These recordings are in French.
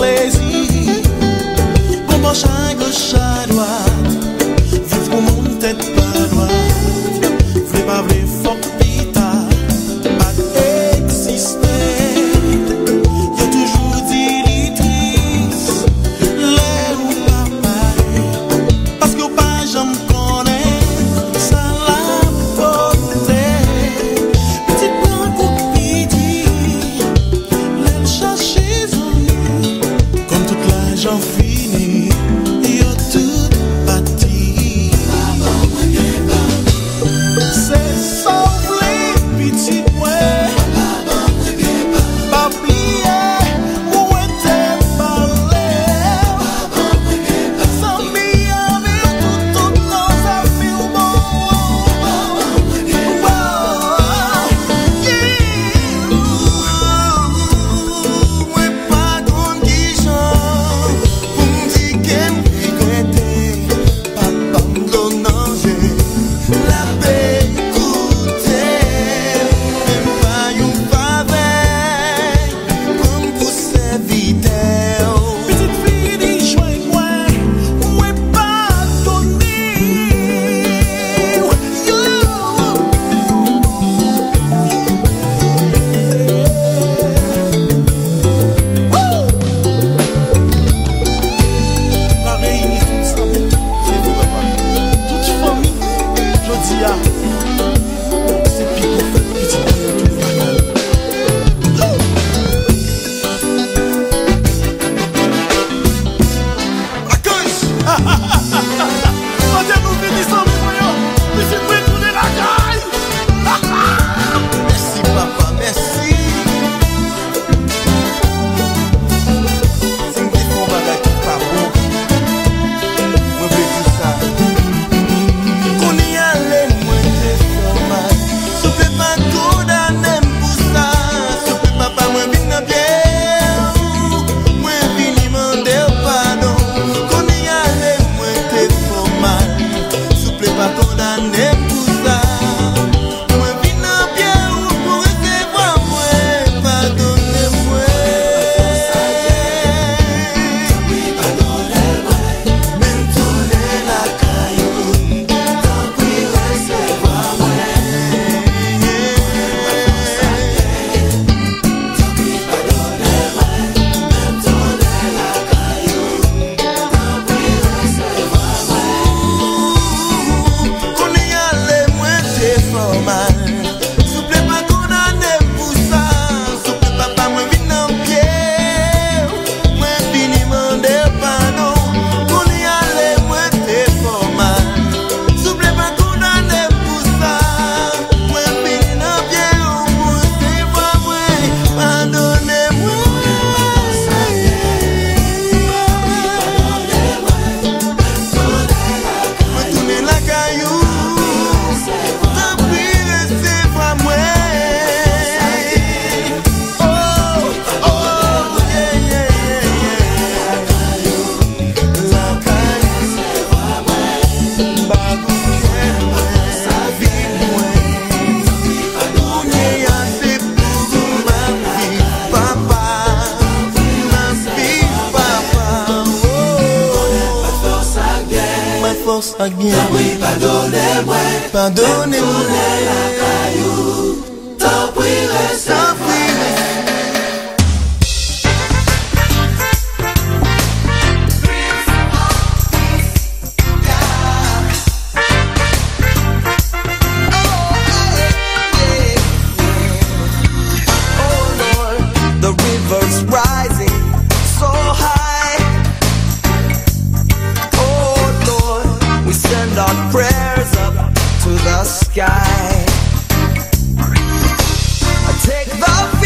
plaisir. Pour marcher à gauche à droite, vivre pour mon tête pas droite. V'lez pas v'lez faut pita, pas exister. Y'a toujours d'illitrice, l'air ou pas pareil. Parce que pas j'aime connaître, ça la beauté. Petite blanc pour piti, l'air chercher zone. Comme toute la j'en finis, y'a tout bâti. C'est sauf les petits points. Pas oublier où était parlé. Sans m'y avec tout nos affaires bon. Moi pas grande qui chante pour me dire qu'elle regrettait. Pas abandonner la paix écoutée. Même pas une faveur comme pour serviteur. Petite fille dit joie moi, ouais pas donner. La réunir tout ça, c'est vous papa. Toute famille, je dis à c'est pico, petit boyau tout bacal. La cause! Quand nous finissons, mes voyons, je suis prêt pour les racailles. Merci papa, merci. Si me défends bagay qui pas bon, moi veux tout ça. Qu'on y allait, moi t'es formal. Souple pas condamné pour ça. Souple papa, moi vine bien. Moi vine demander pardon. Qu'on y allait, moi t'es formal. Souple pas condamné pour ça. Moi vine bien pour recevoir moi. Pardonnez-moi. Même tourner la caillou, tant pis recevoir moi. Qu'on y allait, moi c'est formal. Souple pas condamné pour ça. Souple papa, moi vine en pied. Moi vine demander pardon. Qu'on y allait, moi c'est formal. Souple pas condamné pour ça. Moi vine en pied. Pour recevoir moi. Pardonnez-moi. Moi tourner la caillou, tant pis recevoir moi. Oh, oh, yeah, yeah, yeah. La caillou, bagou qu'elle moi, sa vie moi. On est assez pour ma vie, papa, ma vie, papa. Oh, ma force à bien. Oui, pardonnez-moi. Pardonnez-moi. Tant pis, reste. Oh Lord, the river's rising so high. Oh Lord, we send our prayers up to the sky. Take the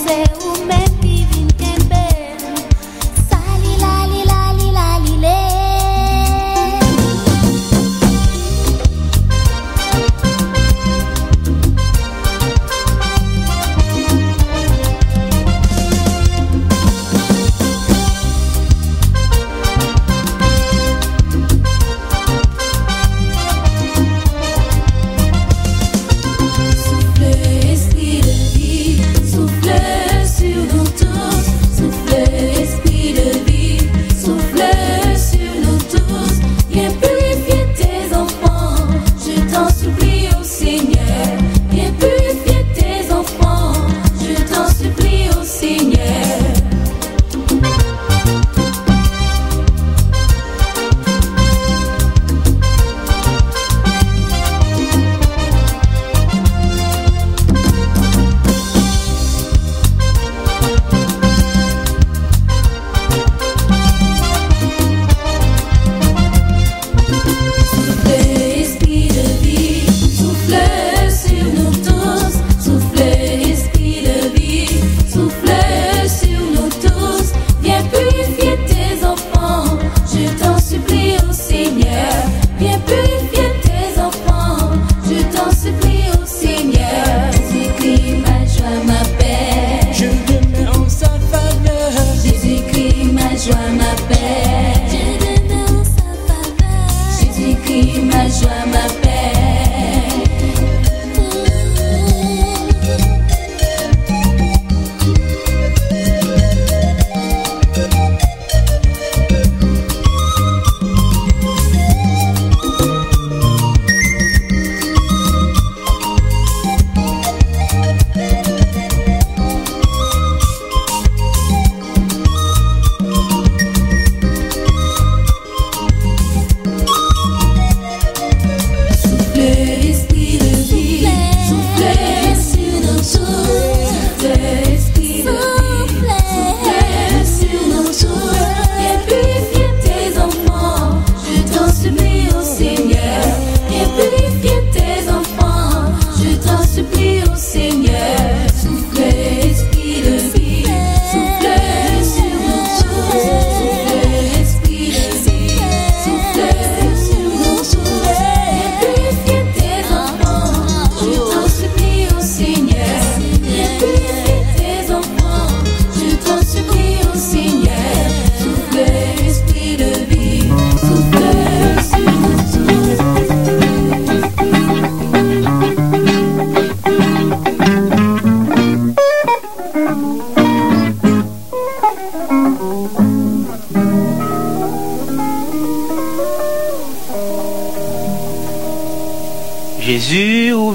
Jésus ou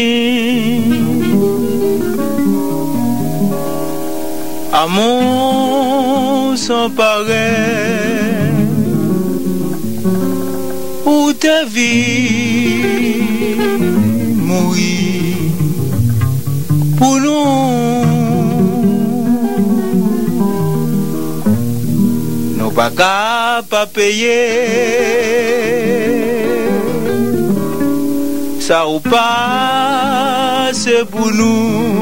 vini amour sans pareil ou ta vie mourir pour nous pas capable payer ça ou pas, c'est pour nous.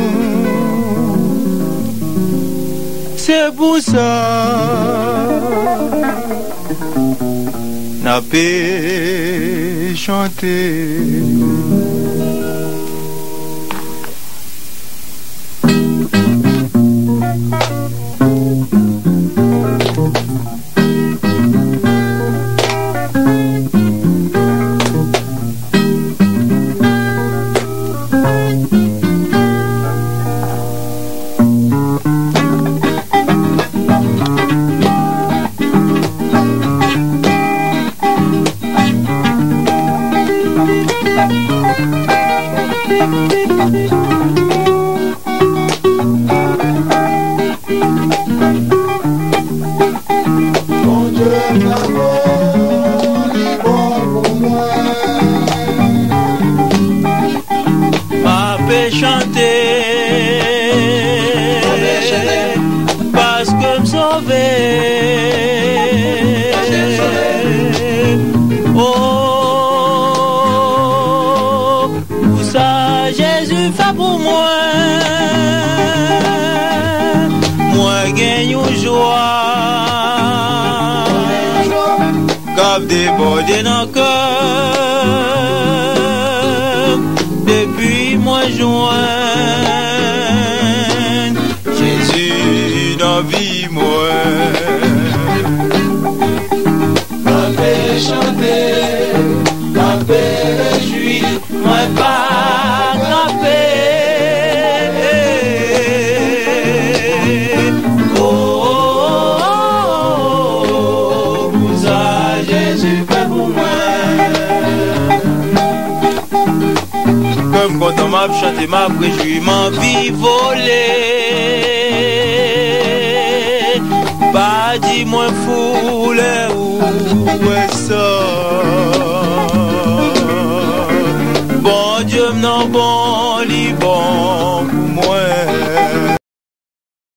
C'est pour ça n'a pas chanter. Jésus fait pour moi. cap débordé dans le cœur. Depuis moi joint Jésus dans vie moi. Ma paix chanter, ma paix réjouir, moi pas camper. Oh, pour ça Jésus fait pour moi. Comme quand on m'a chanté, m'a réjoui, m'a vie volé.